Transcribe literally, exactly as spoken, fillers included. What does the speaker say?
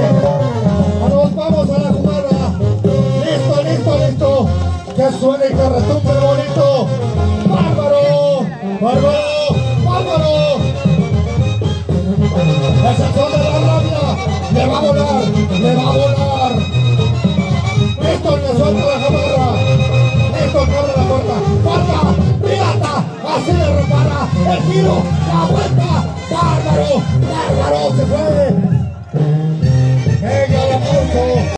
Nos vamos a la jugada. Listo, listo, listo. Que suene y que retumbe bonito. ¡Bárbaro! ¡Bárbaro! ¡Bárbaro! ¡Esa son de la rabia! ¡Le va a volar! ¡Le va a volar! ¡Listo, que suelta la jamarra! ¡Listo, que abre la puerta! ¡Falta! ¡Pirata! ¡Así le repara! ¡El giro! ¡La vuelta! ¡Bárbaro! ¡Bárbaro! ¡Se fue! ¡Ella la puso!